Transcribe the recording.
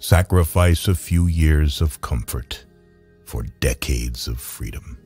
Sacrifice a few years of comfort for decades of freedom.